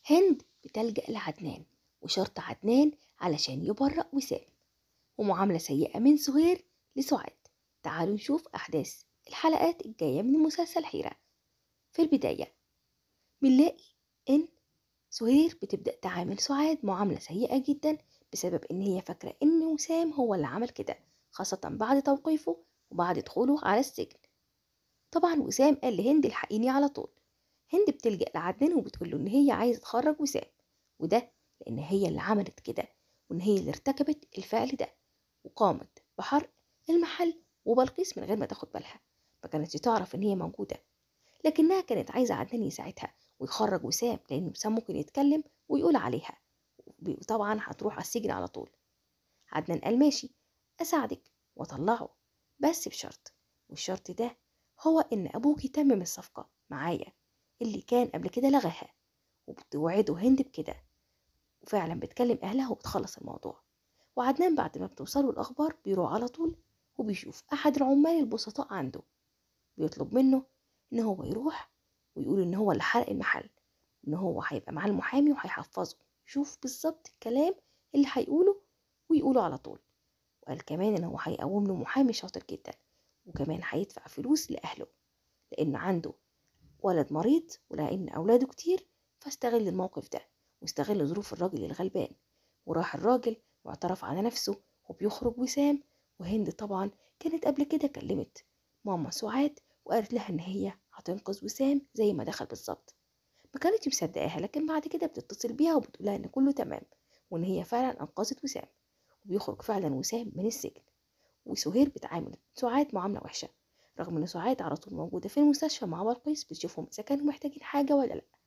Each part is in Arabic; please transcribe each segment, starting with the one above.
هند بتلجأ لعدنان وشرط عدنان علشان يبرأ وسام، ومعاملة سيئة من سهير لسعاد. تعالوا نشوف أحداث الحلقات الجاية من مسلسل حيرة. في البداية بنلاقي إن سهير بتبدأ تعامل سعاد معاملة سيئة جدا بسبب إن هي فاكرة إن وسام هو اللي عمل كده، خاصة بعد توقيفه وبعد دخوله على السجن. طبعا وسام قال لهند الحقيني على طول. هند بتلجأ لعدنان وبتقول له إن هي عايزة تخرج وسام، وده لأن هي اللي عملت كده وإن هي اللي ارتكبت الفعل ده، وقامت بحرق المحل وبلقيس من غير ما تاخد بالها، ما كانتش تعرف إن هي موجودة، لكنها كانت عايزة عدنان يساعدها ويخرج وسام لأن وسام ممكن يتكلم ويقول عليها، وطبعا هتروح على السجن على طول. عدنان قال ماشي أساعدك وأطلعه، بس بشرط، والشرط ده هو إن أبوك يتمم الصفقة معايا اللي كان قبل كده لغاها، وبتوعده هند بكده، وفعلا بتكلم أهلها وبتخلص الموضوع. وعدنان بعد ما بتوصله الأخبار بيروح على طول وبيشوف أحد العمال البسطاء عنده، بيطلب منه إن هو يروح ويقول إن هو اللي حرق المحل، إن هو هيبقى معاه المحامي وهيحفظه يشوف بالظبط الكلام اللي هيقوله ويقوله على طول. وقال كمان إن هو هيقوم له محامي شاطر جدا، وكمان هيدفع فلوس لأهله لأن عنده ولد مريض ولأن أولاده كتير، فاستغل الموقف ده واستغل ظروف الراجل الغلبان، وراح الراجل واعترف على نفسه وبيخرج وسام. وهند طبعا كانت قبل كده كلمت ماما سعاد وقالت لها إن هي هتنقذ وسام زي ما دخل بالظبط. ما كانتش مصدقاها، لكن بعد كده بتتصل بيها وبتقولها إن كله تمام وإن هي فعلا أنقذت وسام، وبيخرج فعلا وسام من السجن. وسهير بتعامل سعاد معاملة وحشة رغم إن سعاد على طول موجودة في المستشفى مع بلقيس بتشوفهم إذا كانوا محتاجين حاجة ولا لأ.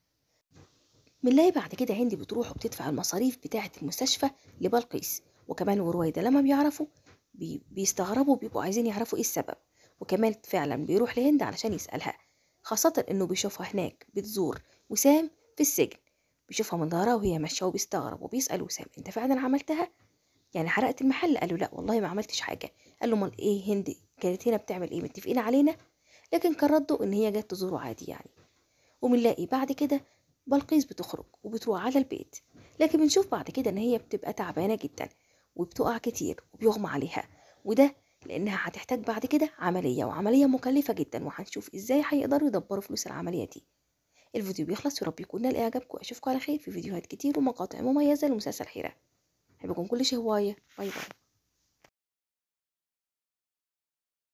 بنلاقي بعد كده هندي بتروح وبتدفع المصاريف بتاعة المستشفى لبلقيس، وكمان ورويدة لما بيعرفوا بيستغربوا بيبقوا عايزين يعرفوا ايه السبب، وكمان فعلا بيروح لهند علشان يسألها، خاصة انه بيشوفها هناك بتزور وسام في السجن، بيشوفها من ظهرها وهي ماشية وبيستغرب وبيسأل وسام انت فعلا عملتها؟ يعني حرقت المحل؟ قال له لا والله ما عملتش حاجة. قال له امال ايه هند كانت هنا بتعمل ايه، متفقين علينا؟ لكن كان رده ان هي جت تزوره عادي يعني. وبنلاقي بعد كده بلقيس بتخرج وبتروح على البيت، لكن بنشوف بعد كده ان هي بتبقى تعبانة جدا وبتقع كتير وبيغمى عليها، وده لانها هتحتاج بعد كده عملية، وعملية مكلفة جدا، وهنشوف ازاي هيقدروا يدبروا فلوس العملية دي. الفيديو بيخلص، يا رب يكون نال اعجابكم، اشوفكم على خير في فيديوهات كتير ومقاطع مميزة لمسلسل حيرة. بحبكم كل شيء هواية، باي باي.